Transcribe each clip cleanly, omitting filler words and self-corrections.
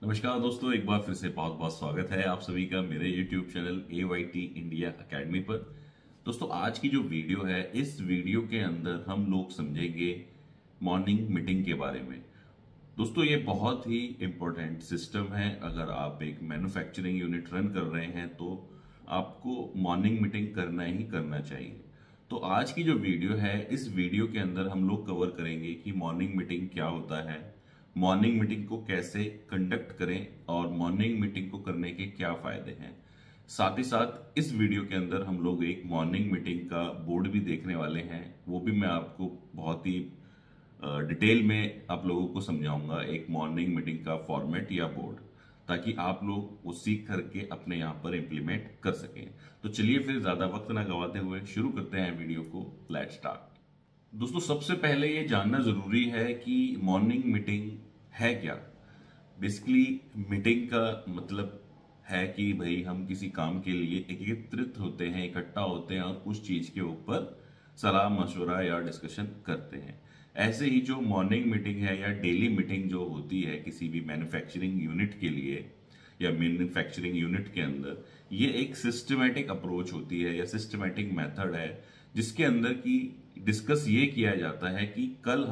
नमस्कार दोस्तों, एक बार फिर से बहुत बहुत स्वागत है आप सभी का मेरे YouTube channel AYT India Academy पर। दोस्तों, आज की जो वीडियो है, इस वीडियो के अंदर हम लोग समझेंगे मॉर्निंग मीटिंग के बारे में। दोस्तों, ये बहुत ही इंपॉर्टेंट सिस्टम है। अगर आप एक मैन्युफैक्चरिंग यूनिट रन कर रहे हैं तो आपको मॉर्निंग मीटिंग करना ही करना चाहिए। तो आज की जो वीडियो है, इस वीडियो के अंदर हम लोग कवर करेंगे कि मॉर्निंग मीटिंग क्या होता है, मॉर्निंग मीटिंग को कैसे कंडक्ट करें और मॉर्निंग मीटिंग को करने के क्या फायदे हैं। साथ ही साथ इस वीडियो के अंदर हम लोग एक मॉर्निंग मीटिंग का बोर्ड भी देखने वाले हैं। वो भी मैं आपको बहुत ही डिटेल में आप लोगों को समझाऊंगा, एक मॉर्निंग मीटिंग का फॉर्मेट या बोर्ड, ताकि आप लोग वो सीख करके अपने यहाँ पर इम्प्लीमेंट कर सकें। तो चलिए फिर ज्यादा वक्त ना गवाते हुए शुरू करते हैं वीडियो को। Let's start. दोस्तों, सबसे पहले ये जानना जरूरी है कि मॉर्निंग मीटिंग है क्या। बेसिकली मीटिंग का मतलब है कि भाई हम किसी काम के लिए एकत्रित होते हैं, इकट्ठा होते हैं और कुछ चीज के ऊपर सलाह मशवरा या डिस्कशन करते हैं। ऐसे ही जो मॉर्निंग मीटिंग है या डेली मीटिंग जो होती है किसी भी मैन्युफैक्चरिंग यूनिट के लिए या मैन्युफैक्चरिंग यूनिट के अंदर, ये एक सिस्टमेटिक अप्रोच होती है या सिस्टमेटिक मेथड है, जिसके अंदर की डिस्कस ये किया जाता है कि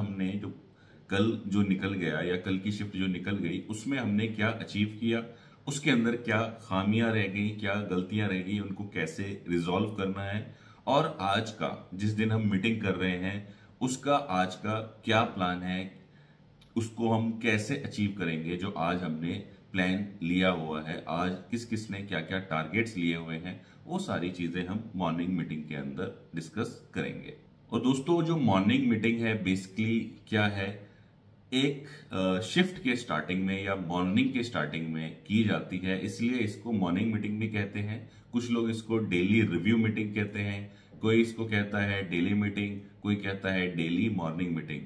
कल जो निकल गया या कल की शिफ्ट जो निकल गई उसमें हमने क्या अचीव किया, उसके अंदर क्या खामियां रह गई, क्या गलतियां रह गई, उनको कैसे रिजॉल्व करना है, और आज का जिस दिन हम मीटिंग कर रहे हैं उसका आज का क्या प्लान है, उसको हम कैसे अचीव करेंगे। जो आज हमने प्लान लिया हुआ है, आज किस किस ने क्या क्या टारगेट्स लिए हुए हैं, वो सारी चीजें हम मॉर्निंग मीटिंग के अंदर डिस्कस करेंगे। और दोस्तों, जो मॉर्निंग मीटिंग है बेसिकली क्या है, एक शिफ्ट के स्टार्टिंग में या मॉर्निंग के स्टार्टिंग में की जाती है, इसलिए इसको मॉर्निंग मीटिंग भी कहते हैं। कुछ लोग इसको डेली रिव्यू मीटिंग कहते हैं, कोई इसको कहता है डेली मीटिंग, कोई कहता है डेली मॉर्निंग मीटिंग।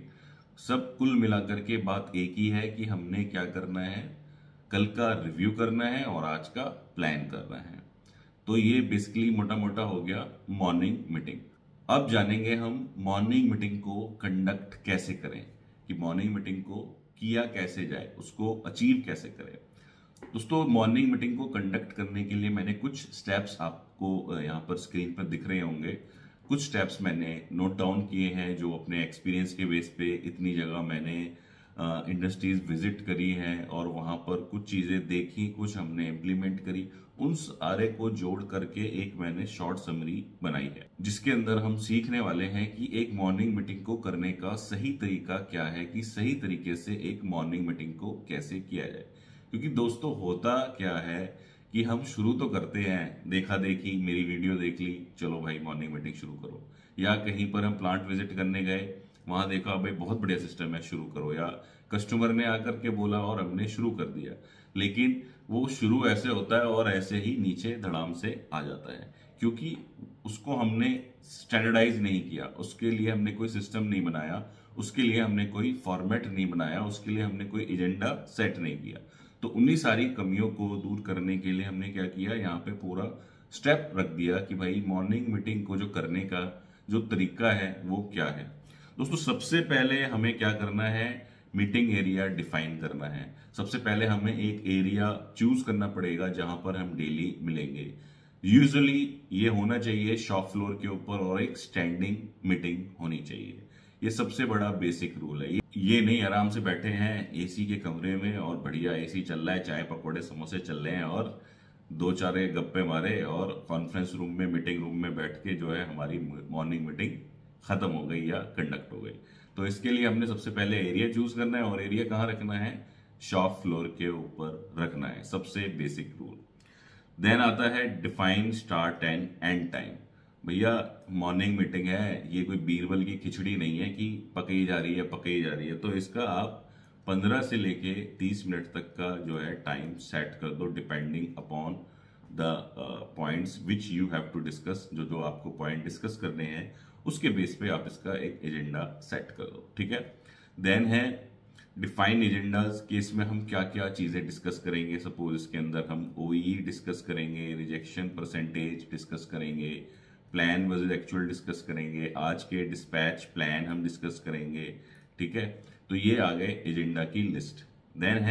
सब कुल मिलाकर के बात एक ही है कि हमने क्या करना है, कल का रिव्यू करना है और आज का प्लान करना है। तो ये बेसिकली मोटा मोटा हो गया मॉर्निंग मीटिंग। अब जानेंगे हम मॉर्निंग मीटिंग को कंडक्ट कैसे करें, कि मॉर्निंग मीटिंग को किया कैसे जाए, उसको अचीव कैसे करें। दोस्तों, मॉर्निंग मीटिंग को कंडक्ट करने के लिए मैंने कुछ स्टेप्स आपको यहाँ पर स्क्रीन पर दिख रहे होंगे। कुछ स्टेप्स मैंने नोट डाउन किए हैं, जो अपने एक्सपीरियंस के बेस पे इतनी जगह मैंने इंडस्ट्रीज विजिट करी हैं और वहां पर कुछ चीजें देखी, कुछ हमने इम्प्लीमेंट करी। उन सारे को जोड़ करके एक मैंने शॉर्ट समरी बनाई है, जिसके अंदर हम सीखने वाले हैं कि एक मॉर्निंग मीटिंग को करने का सही तरीका क्या है, कि सही तरीके से एक मॉर्निंग मीटिंग को कैसे किया जाए। क्योंकि दोस्तों, होता क्या है कि हम शुरू तो करते हैं, देखा देखी, मेरी वीडियो देख ली, चलो भाई मॉर्निंग मीटिंग शुरू करो। या कहीं पर हम प्लांट विजिट करने गए, वहां देखा भाई बहुत बढ़िया सिस्टम है, शुरू करो। या कस्टमर ने आकर के बोला और हमने शुरू कर दिया। लेकिन वो शुरू ऐसे होता है और ऐसे ही नीचे धड़ाम से आ जाता है, क्योंकि उसको हमने स्टैंडर्डाइज नहीं किया, उसके लिए हमने कोई सिस्टम नहीं बनाया, उसके लिए हमने कोई फॉर्मेट नहीं बनाया, उसके लिए हमने कोई एजेंडा सेट नहीं किया। तो उन्हीं सारी कमियों को दूर करने के लिए हमने क्या किया, यहाँ पे पूरा स्टेप रख दिया कि भाई मॉर्निंग मीटिंग को जो करने का जो तरीका है वो क्या है। दोस्तों, सबसे पहले हमें क्या करना है, मीटिंग एरिया डिफाइन करना है। सबसे पहले हमें एक एरिया चूज करना पड़ेगा जहां पर हम डेली मिलेंगे। यूजुअली ये होना चाहिए शॉप फ्लोर के ऊपर और एक स्टैंडिंग मीटिंग होनी चाहिए। ये सबसे बड़ा बेसिक रूल है। ये नहीं आराम से बैठे हैं एसी के कमरे में और बढ़िया एसी चल रहा है, चाय पकौड़े समोसे चल रहे हैं और दो चार गप्पे मारे और कॉन्फ्रेंस रूम में, मीटिंग रूम में बैठ के जो है हमारी मॉर्निंग मीटिंग खत्म हो गई या कंडक्ट हो गई। तो इसके लिए हमने सबसे पहले एरिया चूज करना है, और एरिया कहाँ रखना है, शॉप फ्लोर के ऊपर रखना है, सबसे बेसिक रूल। देन आता है define start and end time. भैया मॉर्निंग मीटिंग है, ये कोई बीरबल की खिचड़ी नहीं है कि पकई जा रही है पकई जा रही है। तो इसका आप 15 से लेके 30 मिनट तक का जो है टाइम सेट कर दो, depending upon the points which you have to discuss. जो जो आपको पॉइंट डिस्कस करने हैं उसके बेस पे आप इसका एक एजेंडा सेट कर दो, ठीक है। देन है डिफाइन एजेंडाज, कि इसमें हम क्या क्या चीजें डिस्कस करेंगे। सपोज इसके अंदर हम ओई डिस्कस करेंगे, रिजेक्शन परसेंटेज डिस्कस करेंगे, प्लान वर्सेस एक्चुअल डिस्कस करेंगे, आज के डिस्पैच प्लान हम डिस्कस करेंगे, ठीक है। तो ये आ गए एजेंडा की लिस्ट। देन है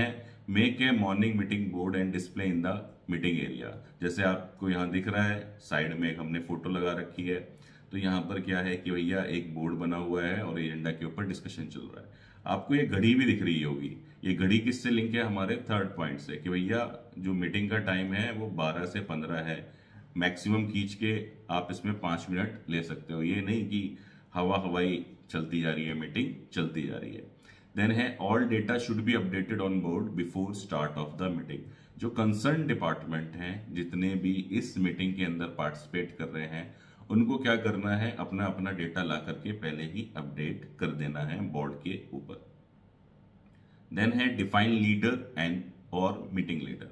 make a morning meeting board and display in the meeting area. जैसे आपको यहाँ दिख रहा है साइड में एक हमने फोटो लगा रखी है, तो यहाँ पर क्या है कि भैया एक बोर्ड बना हुआ है और एजेंडा के ऊपर डिस्कशन चल रहा है। आपको ये घड़ी भी दिख रही होगी, ये घड़ी किससे लिंक है, हमारे थर्ड पॉइंट से, कि भैया जो मीटिंग का टाइम है वो 12 से 15 है। मैक्सिमम खींच के आप इसमें 5 मिनट ले सकते हो, ये नहीं कि हवाई चलती जा रही है, मीटिंग चलती जा रही है। देन है all data should be updated on board before start of the meeting. जो कंसर्न डिपार्टमेंट हैं, जितने भी इस मीटिंग के अंदर पार्टिसिपेट कर रहे हैं, उनको क्या करना है, अपना अपना डेटा ला करके पहले ही अपडेट कर देना है बोर्ड के ऊपर। देन है डिफाइन लीडर एंड और मीटिंग लीडर।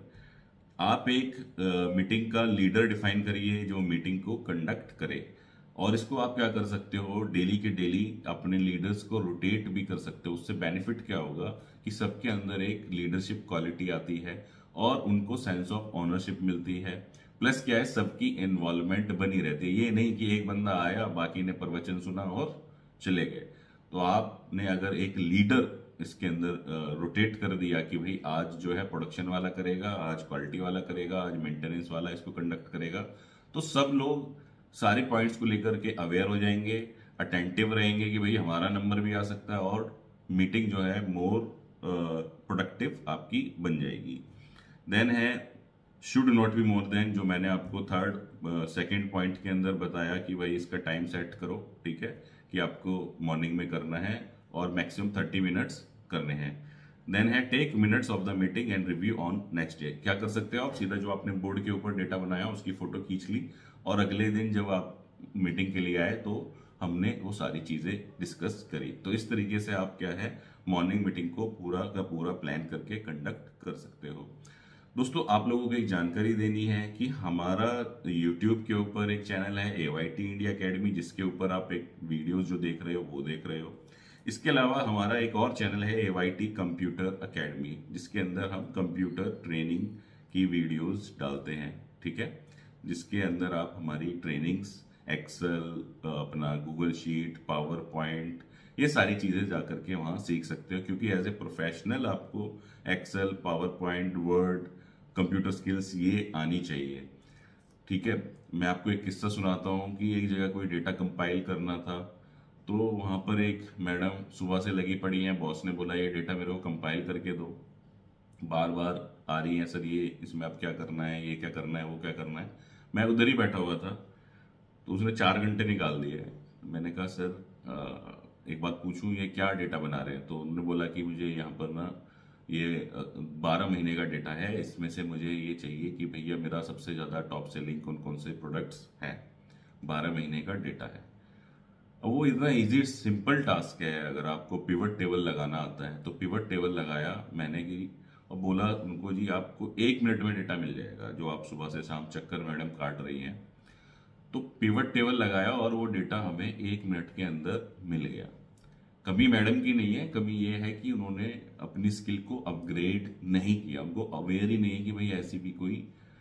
आप एक मीटिंग का लीडर डिफाइन करिए जो मीटिंग को कंडक्ट करे, और इसको आप क्या कर सकते हो, डेली के डेली अपने लीडर्स को रोटेट भी कर सकते हो। उससे बेनिफिट क्या होगा कि सबके अंदर एक लीडरशिप क्वालिटी आती है और उनको सेंस ऑफ ओनरशिप मिलती है। प्लस क्या है, सबकी इन्वॉल्वमेंट बनी रहती है। ये नहीं कि एक बंदा आया, बाकी ने प्रवचन सुना और चले गए। तो आपने अगर एक लीडर इसके अंदर रोटेट कर दिया कि भाई आज जो है प्रोडक्शन वाला करेगा, आज क्वालिटी वाला करेगा, आज मेंटेनेंस वाला इसको कंडक्ट करेगा, तो सब लोग सारे पॉइंट्स को लेकर के अवेयर हो जाएंगे, अटेंटिव रहेंगे कि भाई हमारा नंबर भी आ सकता है, और मीटिंग जो है मोर प्रोडक्टिव आपकी बन जाएगी। देन है should not be more than, जो मैंने आपको थर्ड सेकंड पॉइंट के अंदर बताया कि भाई इसका टाइम सेट करो, ठीक है, कि आपको मॉर्निंग में करना है और मैक्सिमम 30 मिनट्स करने हैं। देन है take minutes of the meeting and review on next day. क्या कर सकते हो आप, सीधा जो आपने बोर्ड के ऊपर डेटा बनाया उसकी फोटो खींच ली, और अगले दिन जब आप मीटिंग के लिए आए तो हमने वो सारी चीजें डिस्कस करी। तो इस तरीके से आप क्या है, मॉर्निंग मीटिंग को पूरा का पूरा प्लान करके कंडक्ट कर सकते हो। दोस्तों, आप लोगों को एक जानकारी देनी है कि हमारा YouTube के ऊपर एक चैनल है AYT इंडिया अकेडमी, जिसके ऊपर आप एक वीडियोस जो देख रहे हो वो देख रहे हो। इसके अलावा हमारा एक और चैनल है AYT कंप्यूटर अकेडमी, जिसके अंदर हम कंप्यूटर ट्रेनिंग की वीडियोस डालते हैं, ठीक है, जिसके अंदर आप हमारी ट्रेनिंग्स, एक्सेल, अपना गूगल शीट, पावर पॉइंट, ये सारी चीजें जाकर के वहां सीख सकते हो। क्योंकि एज ए प्रोफेशनल आपको Excel, PowerPoint, Word, computer skills ये आनी चाहिए, ठीक है। मैं आपको एक किस्सा सुनाता हूँ कि एक जगह कोई डेटा कंपाइल करना था, तो वहां पर एक मैडम सुबह से लगी पड़ी हैं, बॉस ने बोला ये डेटा मेरे को कंपाइल करके दो, बार बार आ रही है, सर ये इसमें अब क्या करना है, ये क्या करना है, वो क्या करना है। मैं उधर ही बैठा हुआ था, तो उसने 4 घंटे निकाल दिए। मैंने कहा सर एक बात पूछूं, ये क्या डेटा बना रहे हैं? तो उन्होंने बोला कि मुझे यहाँ पर ना ये 12 महीने का डेटा है, इसमें से मुझे ये चाहिए कि भैया मेरा सबसे ज्यादा टॉप सेलिंग कौन कौन से प्रोडक्ट्स हैं, 12 महीने का डेटा है। अब वो इतना इजी सिंपल टास्क है, अगर आपको पिवट टेबल लगाना आता है तो पिवट टेबल लगाया मैंने कि, और बोला उनको जी आपको 1 मिनट में डेटा मिल जाएगा, जो आप सुबह से शाम चक्कर मैडम काट रही हैं। तो पिवट टेबल लगाया और वो डेटा हमें 1 मिनट के अंदर मिल गया। कमी मैडम की नहीं है, कमी ये है कि उन्होंने अपनी स्किल को अपग्रेड नहीं किया, उनको अवेयर ही नहीं है कि भाई ऐसी भी कोई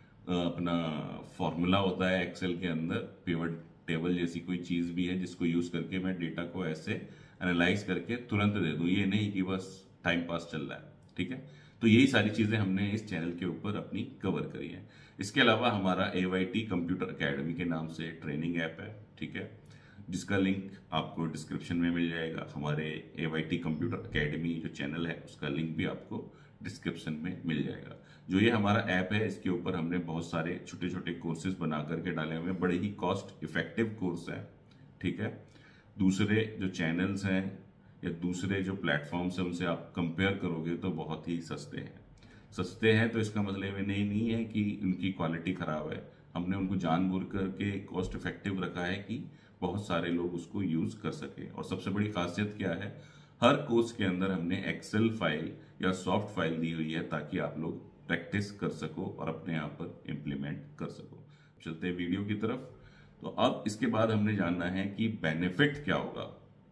अपना फॉर्मूला होता है एक्सेल के अंदर, पिवट टेबल जैसी कोई चीज भी है जिसको यूज करके मैं डेटा को ऐसे एनालाइज करके तुरंत दे दूं। ये नहीं कि बस टाइम पास चल रहा है, ठीक है। तो यही सारी चीजें हमने इस चैनल के ऊपर अपनी कवर करी है। इसके अलावा हमारा AYT कंप्यूटर अकेडमी के नाम से ट्रेनिंग ऐप है, ठीक है, जिसका लिंक आपको डिस्क्रिप्शन में मिल जाएगा। हमारे AYT कंप्यूटर अकेडमी जो चैनल है उसका लिंक भी आपको डिस्क्रिप्शन में मिल जाएगा। जो ये हमारा ऐप है, इसके ऊपर हमने बहुत सारे छोटे छोटे कोर्सेज बना करके डाले हुए हैं, बड़े ही कॉस्ट इफेक्टिव कोर्स है, ठीक है। दूसरे जो चैनल्स हैं या दूसरे जो प्लेटफॉर्म्स हैं उनसे आप कंपेयर करोगे तो बहुत ही सस्ते हैं। सस्ते हैं तो इसका मतलब ये नहीं है कि उनकी क्वालिटी खराब है, हमने उनको जानबूझ करके कॉस्ट इफेक्टिव रखा है कि बहुत सारे लोग उसको यूज कर सके। और सबसे बड़ी खासियत क्या है, हर कोर्स के अंदर हमने एक्सेल फाइल या सॉफ्ट फाइल दी हुई है ताकि आप लोग प्रैक्टिस कर सको और अपने आप पर इम्प्लीमेंट कर सको। चलते हैं वीडियो की तरफ। तो अब इसके बाद हमने जानना है कि बेनिफिट क्या होगा।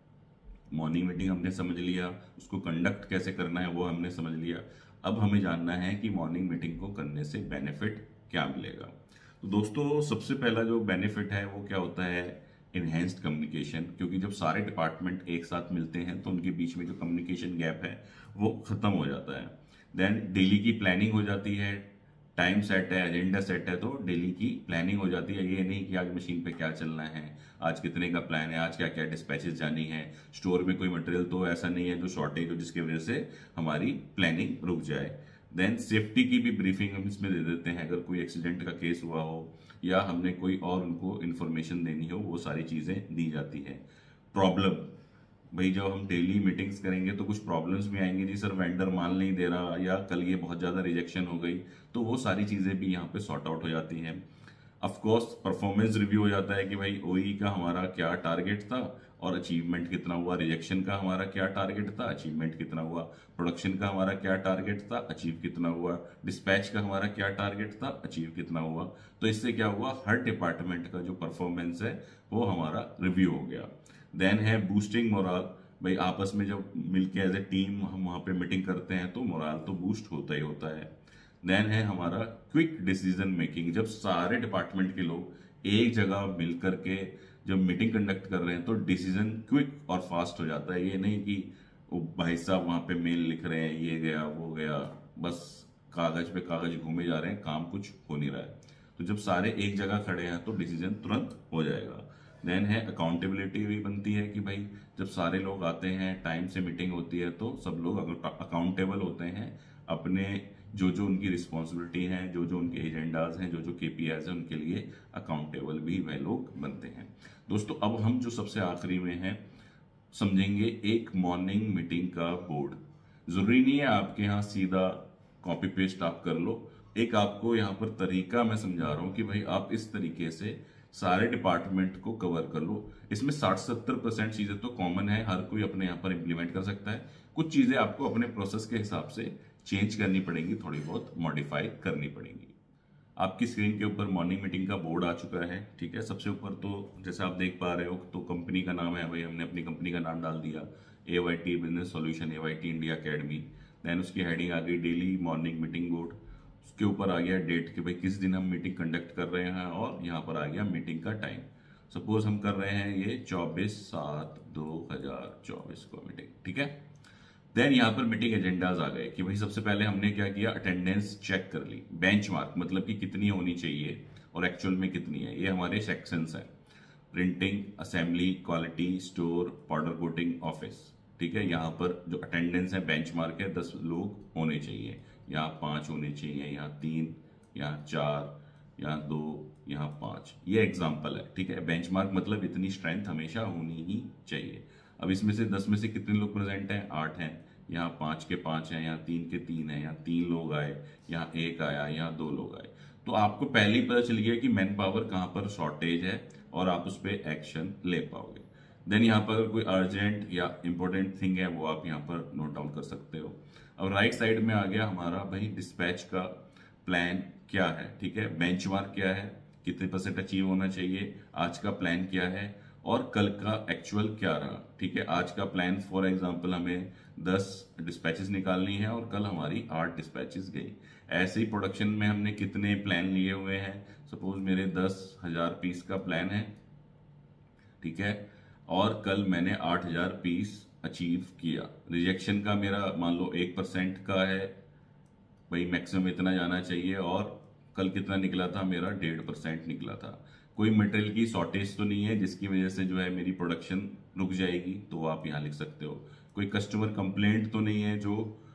मॉर्निंग मीटिंग हमने समझ लिया, उसको कंडक्ट कैसे करना है वो हमने समझ लिया। अब हमें जानना है कि मॉर्निंग मीटिंग को करने से बेनिफिट क्या मिलेगा। तो दोस्तों, सबसे पहला जो बेनिफिट है वो क्या होता है, इनहेंस्ड कम्युनिकेशन। क्योंकि जब सारे डिपार्टमेंट एक साथ मिलते हैं तो उनके बीच में जो कम्युनिकेशन गैप है वो खत्म हो जाता है। देन डेली की प्लानिंग हो जाती है, टाइम सेट है, एजेंडा सेट है, तो डेली की प्लानिंग हो जाती है। ये नहीं कि आज मशीन पे क्या चलना है, आज कितने का प्लान है, आज क्या क्या डिस्पैचेस जानी है, स्टोर में कोई मटेरियल तो ऐसा नहीं है जो शॉर्टेज हो जिसकी वजह से हमारी प्लानिंग रुक जाए। देन सेफ्टी की भी ब्रीफिंग हम इसमें दे देते हैं, अगर कोई एक्सीडेंट का केस हुआ हो या हमने कोई और उनको इन्फॉर्मेशन देनी हो, वो सारी चीजें दी जाती है। प्रॉब्लम, भाई जब हम डेली मीटिंग्स करेंगे तो कुछ प्रॉब्लम्स भी आएंगी, जी सर वेंडर माल नहीं दे रहा या कल ये बहुत ज्यादा रिजेक्शन हो गई, तो वो सारी चीजें भी यहाँ पे सॉर्ट आउट हो जाती हैं। ऑफ कोर्स परफॉर्मेंस रिव्यू हो जाता है कि भाई ओई का हमारा क्या टारगेट था और अचीवमेंट कितना हुआ, रिजेक्शन का हमारा क्या टारगेट था, अचीवमेंट कितना हुआ, प्रोडक्शन का हमारा क्या टारगेट था, अचीव कितना हुआ, डिस्पैच का हमारा क्या टारगेट था, अचीव कितना हुआ। तो इससे क्या हुआ, हर डिपार्टमेंट का जो परफॉर्मेंस है वो हमारा रिव्यू हो गया। देन है बूस्टिंग मोराल, भाई आपस में जब मिलके एज ए टीम हम वहां पे मीटिंग करते हैं तो मोराल तो बूस्ट होता ही होता है। देन है हमारा क्विक डिसीजन मेकिंग, जब सारे डिपार्टमेंट के लोग एक जगह मिल करके जब मीटिंग कंडक्ट कर रहे हैं तो डिसीजन क्विक और फास्ट हो जाता है। ये नहीं कि वो भाई साहब वहां पे मेल लिख रहे हैं, ये गया वो गया, बस कागज पे कागज घूमे जा रहे हैं, काम कुछ हो नहीं रहा है। तो जब सारे एक जगह खड़े हैं तो डिसीजन तुरंत हो जाएगा। देन है अकाउंटेबिलिटी भी बनती है कि भाई जब सारे लोग आते हैं, टाइम से मीटिंग होती है, तो सब लोग अकाउंटेबल होते हैं अपने जो जो उनकी रिस्पॉन्सिबिलिटी है, जो जो उनके एजेंडाज हैं, जो जो केपीआईज है, उनके लिए अकाउंटेबल भी वह लोग बनते हैं। दोस्तों अब हम जो सबसे आखिरी में हैं समझेंगे एक मॉर्निंग मीटिंग का बोर्ड। जरूरी नहीं है आपके यहाँ सीधा कॉपी पेस्ट आप कर लो, एक आपको यहाँ पर तरीका मैं समझा रहा हूं कि भाई आप इस तरीके से सारे डिपार्टमेंट को कवर कर लो। इसमें 60-70% चीजें तो कॉमन है, हर कोई अपने यहाँ पर इंप्लीमेंट कर सकता है। कुछ चीजें आपको अपने प्रोसेस के हिसाब से चेंज करनी पड़ेंगी, थोड़ी बहुत मॉडिफाई करनी पड़ेंगी। आपकी स्क्रीन के ऊपर मॉर्निंग मीटिंग का बोर्ड आ चुका है, ठीक है। सबसे ऊपर तो जैसे आप देख पा रहे हो तो कंपनी का नाम है, भाई हमने अपनी कंपनी का नाम डाल दिया AYT business solution, AYT India academy. Then उसकी हेडिंग आ गई डेली मॉर्निंग मीटिंग बोर्ड, उसके ऊपर आ गया डेट कि भाई किस दिन हम मीटिंग कंडक्ट कर रहे हैं, और यहाँ पर आ गया मीटिंग का टाइम। सपोज हम कर रहे हैं ये 24/7/2024 को मीटिंग, ठीक है। देन यहाँ पर मीटिंग एजेंडाज आ गए कि भाई सबसे पहले हमने क्या किया, अटेंडेंस चेक कर ली, बेंचमार्क मतलब कि कितनी होनी चाहिए और एक्चुअल में कितनी है। ये हमारे सेक्शंस हैं, printing, assembly, quality, store, powder coating, office, ठीक है। यहाँ पर जो अटेंडेंस है बेंचमार्क है 10 लोग होने चाहिए, यहाँ 5 होने चाहिए, यहाँ 3, यहाँ 4, यहाँ 2, यहाँ 5। ये एग्जाम्पल है, ठीक है। बेंचमार्क मतलब इतनी स्ट्रेंथ हमेशा होनी ही चाहिए। अब इसमें से 10 में से कितने लोग प्रेजेंट हैं, 8 हैं, यहाँ 5 के 5 हैं, यहाँ 3 के 3 हैं, यहाँ 3 लोग आए, यहाँ 1 आया, यहाँ 2 लोग आए। तो आपको पहले ही पता चल गया कि मैन पावर कहाँ पर शॉर्टेज है और आप उस पर एक्शन ले पाओगे। देन यहाँ पर अगर कोई अर्जेंट या इंपॉर्टेंट थिंग है वो आप यहाँ पर नोट डाउन कर सकते हो। अब राइट साइड में आ गया हमारा भाई डिस्पैच का प्लान क्या है, ठीक है। बेंचमार्क क्या है, कितने % अचीव होना चाहिए, आज का प्लान क्या है और कल का एक्चुअल क्या रहा, ठीक है। आज का प्लान फॉर एग्जांपल हमें 10 डिस्पैचेस निकालनी है और कल हमारी 8 डिस्पैचेस गई। ऐसे ही प्रोडक्शन में हमने कितने प्लान लिए हुए हैं, सपोज मेरे 10,000 पीस का प्लान है, ठीक है, और कल मैंने 8,000 पीस अचीव किया। रिजेक्शन का मेरा मान लो 1% का है, भाई मैक्सिमम इतना जाना चाहिए, और कल कितना निकला था मेरा 1.5% निकला था। कोई मटेरियल की शॉर्टेज तो नहीं है जिसकी वजह से जो है मेरी प्रोडक्शन रुक जाएगी, तो आप यहाँ लिख सकते हो। कोई कस्टमर कंप्लेंट तो नहीं है जो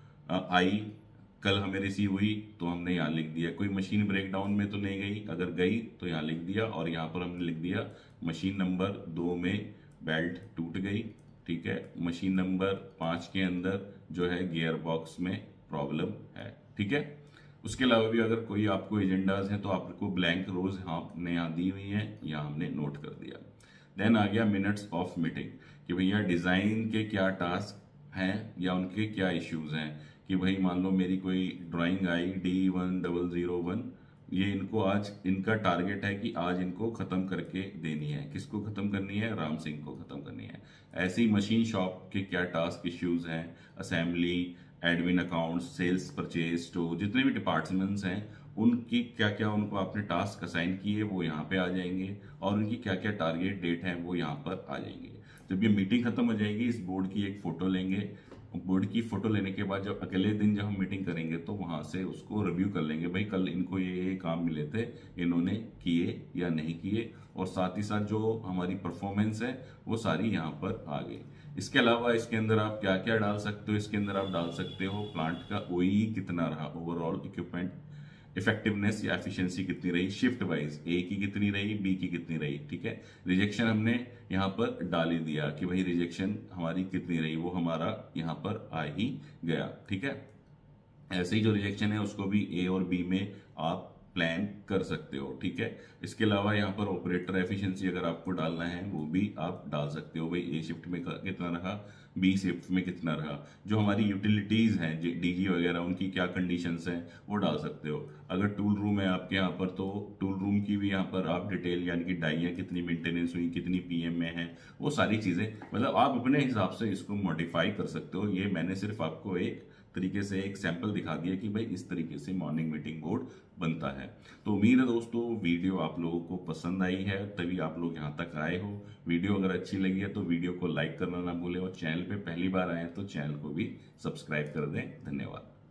आई कल हमें रिसीव हुई, तो हमने यहाँ लिख दिया। कोई मशीन ब्रेकडाउन में तो नहीं गई, अगर गई तो यहाँ लिख दिया, और यहाँ पर हमने लिख दिया मशीन नंबर 2 में बेल्ट टूट गई, ठीक है। मशीन नंबर 5 के अंदर जो है गियर बॉक्स में प्रॉब्लम है, ठीक है। उसके अलावा भी अगर कोई आपको एजेंडाज हैं तो आपको ब्लैंक रोज हमने यहाँ दी हुई है, यहाँ हमने नोट कर दिया। देन आ गया मिनट्स ऑफ मीटिंग कि भैया डिजाइन के क्या टास्क हैं या उनके क्या इश्यूज हैं, कि भाई मान लो मेरी कोई ड्राइंग आई D1001, ये इनको आज इनका टारगेट है कि आज इनको खत्म करके देनी है। किसको खत्म करनी है, राम सिंह को खत्म करनी है। ऐसे ही मशीन शॉप के क्या टास्क इश्यूज हैं, assembly, admin accounts, sales, purchase, store, जितने भी डिपार्टमेंट्स हैं उनकी क्या क्या उनको आपने टास्क असाइन किए वो यहाँ पे आ जाएंगे, और उनकी क्या क्या टारगेट डेट है वो यहाँ पर आ जाएंगे। जब ये मीटिंग खत्म हो जाएगी इस बोर्ड की एक फोटो लेंगे बोर्ड की फोटो लेने के बाद जब अगले दिन जब हम मीटिंग करेंगे तो वहां से उसको रिव्यू कर लेंगे, भाई कल इनको ये काम मिले थे, इन्होंने किए या नहीं किए, और साथ ही साथ जो हमारी परफॉर्मेंस है वो सारी यहाँ पर आ गई। इसके अलावा इसके अंदर आप क्या क्या डाल सकते हो, इसके अंदर आप डाल सकते हो प्लांट का ओई कितना रहा, ओवरऑल इक्विपमेंट इफेक्टिवनेस या एफिशिएंसी कितनी रही, शिफ्ट वाइज ए की कितनी रही, बी की कितनी रही, ठीक है। रिजेक्शन हमने यहाँ पर डाल ही दिया कि भाई रिजेक्शन हमारी कितनी रही, वो हमारा यहाँ पर आ ही गया, ठीक है। ऐसे ही जो रिजेक्शन है उसको भी ए और बी में आप प्लान कर सकते हो, ठीक है। इसके अलावा यहाँ पर ऑपरेटर एफिशिएंसी अगर आपको डालना है वो भी आप डाल सकते हो, भाई ए शिफ्ट में कितना रहा, बी शिफ्ट में कितना रहा। जो हमारी यूटिलिटीज हैं डीजी वगैरह उनकी क्या कंडीशंस हैं वो डाल सकते हो। अगर टूल रूम है आपके यहाँ पर तो टूल रूम की भी यहाँ पर आप डिटेल, यानी कि डाइयाँ कितनी मेंटेनेंस हुई, कितनी पीएम में है, वो सारी चीजें मतलब आप अपने हिसाब से इसको मॉडिफाई कर सकते हो। ये मैंने सिर्फ आपको एक तरीके से एक सैंपल दिखा दिया कि भाई इस तरीके से मॉर्निंग मीटिंग बोर्ड बनता है। तो उम्मीद है दोस्तों वीडियो आप लोगों को पसंद आई है, तभी आप लोग यहाँ तक आए हो। वीडियो अगर अच्छी लगी है तो वीडियो को लाइक करना ना भूलें, और चैनल पे पहली बार आए हैं तो चैनल को भी सब्सक्राइब कर दें। धन्यवाद।